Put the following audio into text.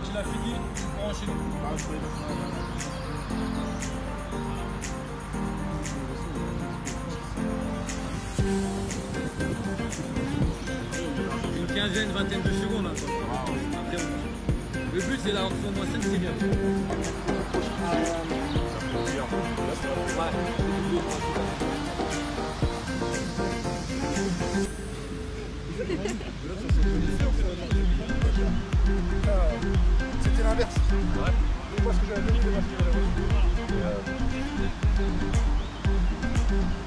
il a fini, tu prends chez nous. Une quinzaine, vingtaine de secondes. Hein, après, le but c'est la rencontre moins 7, c'est bien. C'était l'inverse. Ouais. Moi ce que j'avais dit, c'est moi ce que j'avais dit.